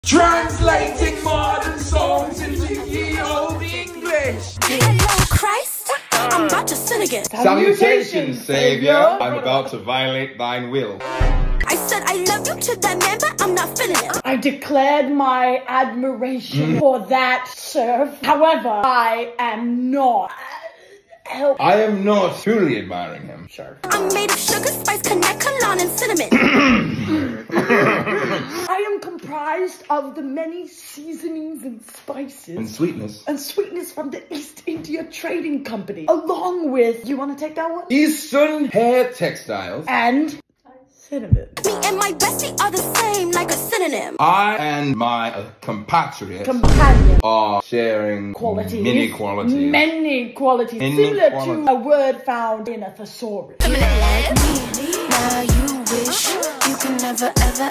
Translating modern songs into Ye Olde English. Hello, Christ. I'm about to sin again. Salutations, Saviour. I'm about to violate thine will. I said I love you to that man, but I'm not feeling it. I declared my admiration for that serf. However, I am not. I am not truly admiring him, sir. I'm made of sugar, spice, connect, cologne, and cinnamon. I am comprised of the many seasonings and spices. And sweetness. And sweetness from the East India Trading Company. Along with, you want to take that one? Eastern Hair Textiles. And cinnamon. Me and my bestie are the same, like a synonym. I and my compatriot Companion. are sharing Qualities. many qualities. Many qualities. Similar to a word found in a thesaurus. Feminine like me, now you wish you can never ever